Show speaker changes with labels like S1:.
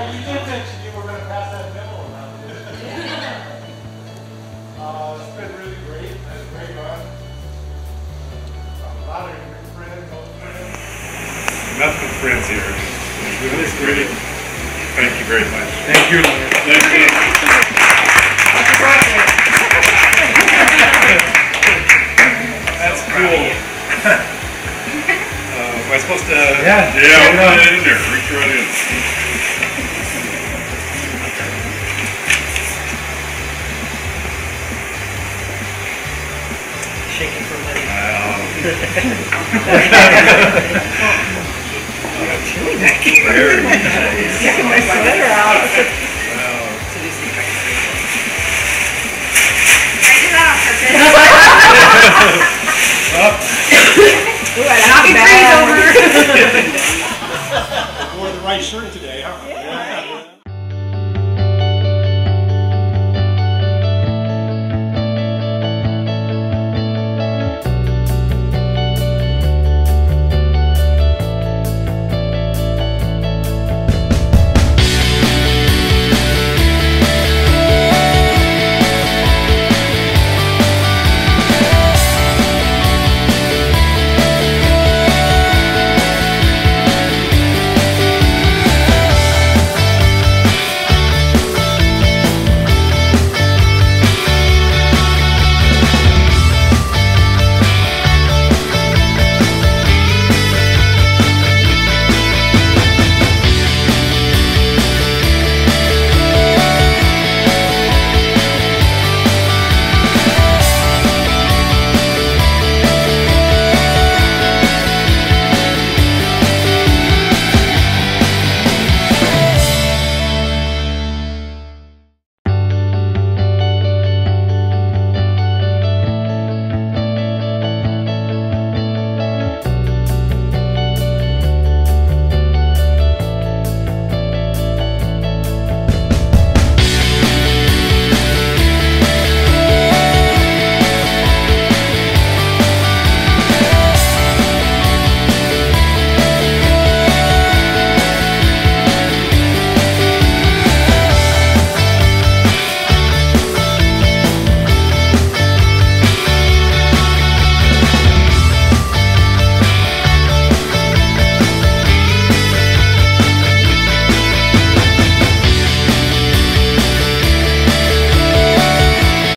S1: you did mention you were going to pass that memo around. It's been really great. It's a great run. A lot of new friends, old friends.
S2: Nothing but friends here. It's great. Thank you very much.
S3: Thank you, Leonard.
S2: Thank you.
S1: Happy birthday.
S2: That's cool. Am I supposed to?
S3: Yeah.
S2: Yeah, I'll put it in there. Reach right in.
S4: Shaking for money.
S2: Wow.